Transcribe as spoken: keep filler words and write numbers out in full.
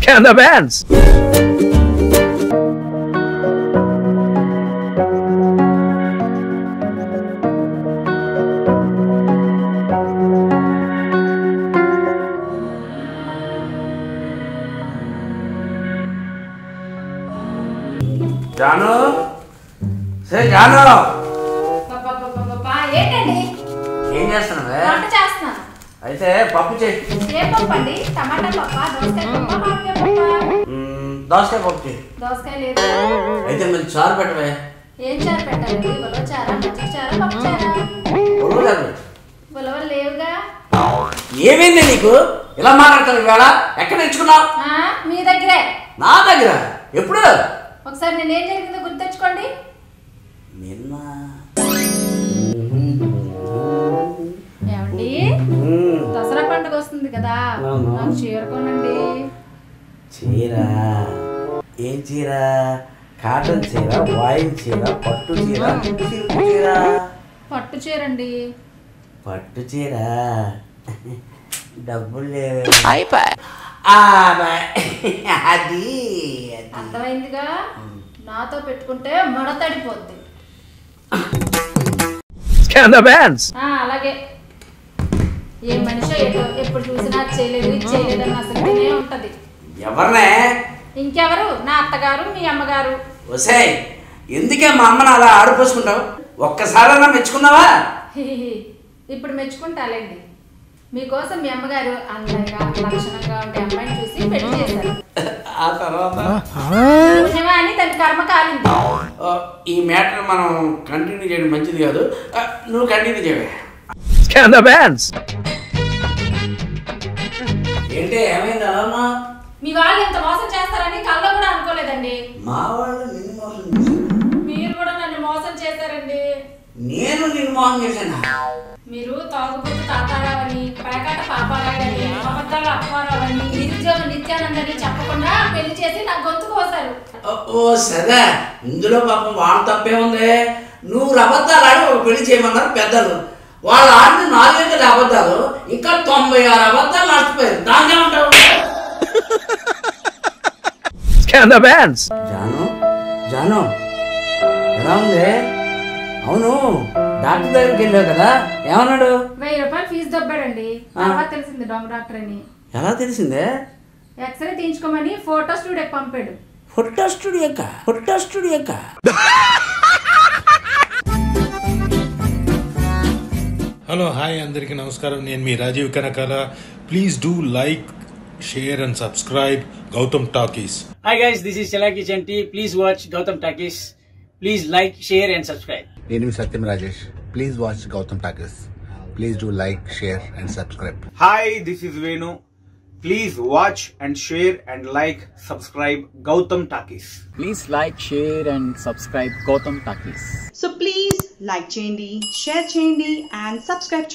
Scan the bands. Janu, say Janu. Papa, Papa, Papa, ఏంటండి? ఏం చేస్తున్నావే? వంట చేస్తున్నా. అయితే పప్పు చేయి. ఏం పప్పు అండి? టమాటా పప్పా, దోసకాయ పప్పా, మామిడికాయ పప్పా? మ్మ్, దోసకాయ పప్పు చేయి. దోసకాయ లేదు. అయితే మరి చారు పెట్టవే. ఏం చారు పెట్టాలండి? ఉలవ చారా, మజ్జిగ చారా, పప్పు చారా? ఉలవ చారు పెట్టు. ఉలవలు లేవుగా. ఏమైంది నీకు? ఇలా మాట్లాడతావు ఇవాళ? ఎక్కడ నేర్చుకున్నావు? ఆ, మీ దగ్గరే. నా దగ్గర. ఎప్పుడు? ఒకసారి నేను ఏం జరిగిందో గుర్తు తెచ్చుకోండి. నిన్న. ఏమండి? దసరా పండుగ వస్తుంది కదా, నాకు చీర కొనండి. చీర? ఏం చీర? కాటన్ చీర, వాయిల్ చీర, పట్టు చీర, సిల్క్ చీర? పట్టు చీర అండి. పట్టు చీర. డబ్బులు లేవు. అది అర్థమైందిగా, నాతో పెట్టుకుంటే మడతడిపోద్ది. Scan the bands. అలాగే ఏ మనిషి ఏదో ఎప్పుడు చూసినా చేయలేదు ఇది చేయలేదు అని అసలునే ఉంటది. ఎవరినే? ఇంకెవరు? నా అత్తగారు, మీ అమ్మగారు. ఒసే, ఎందుకే మా అమ్మని అలా ఆడిపోసుకుంటావు? ఒక్కసారైనా మెచ్చుకున్నావా? ఇప్పుడు మెచ్చుకుంటాలేండి. మీకోసం మీ అమ్మగారు అందంగా లక్షణంగా ఉండే అమ్మాయిని చూసి పెళ్లి చేశారు. ఆ తర్వాత నిజమే అని తన కర్మ కాలింది. ఈ మ్యాటర్ మనం కంటిన్యూ చేయడం మంచిది కాదు. నువ్వు కంటిన్యూ చేయవే. Scan the bands. ఏంటి ఏమైంది అలా? మీ వాళ్ళు ఎంత మోసం చేస్తారని కల్లో కూడా అనుకోలేదండి. మా వాళ్ళు నిన్ను మోసం చేశారు. మీరు కూడా నన్ను మోసం చేశారండి. నేను నిన్ను మోసం చేశాను. మీరు తాగుబోతు తాతారావని, పేకాట పాపారాయని, అబద్ధాలు అప్పారావని, నిరుద్యోగ నిత్యానందని చెప్పకుండా పెళ్లి చేసి నా గొంతు కోసారు. ఓ సరే, ఇందులో పాపం వాళ్ళ తప్పే ఉంది. నువ్వు అబద్ధాలు ఆడి ఒక పెళ్లి చేయమన్నారు పెద్దలు. వాళ్ళు ఆడిన నాలుగైదు అబద్ధాలు, ఇంకా తొంభై ఆరు అబద్ధాలు నష్టపోయారు. దానికేమంటావు? Scan the bands. Janu, Janu ఎలా ఉంది? అవును, డాక్టర్ దగ్గరికి వెళ్ళావు కదా, ఏమన్నాడు? వెయ్యి రూపాయలు ఫీజు దొబ్బాడండి. తర్వాత తెలిసింది దొంగ డాక్టర్ అని. ఎలా తెలిసిందే? ఎక్స్రే తీయించుకోమని ఫోటో స్టూడియోకి పంపాడు. Photo studio photo studio hello hi అందరికీ నమస్కారం. నేను మీ Rajeev Kanakala. Please do like share and subscribe Gautam talkies. Hi guys, this is Chalaki Chanti. Please watch Gautam Takis. Please like, share and subscribe. నేను Satyam Rajesh. Please watch Gautam talkies. Please do like share and subscribe. Hi, this is Venu. Please watch and share and like, subscribe Gautam Takis. Please like, share and subscribe Gautam Takis. So please like చేయండి, share చేయండి and subscribe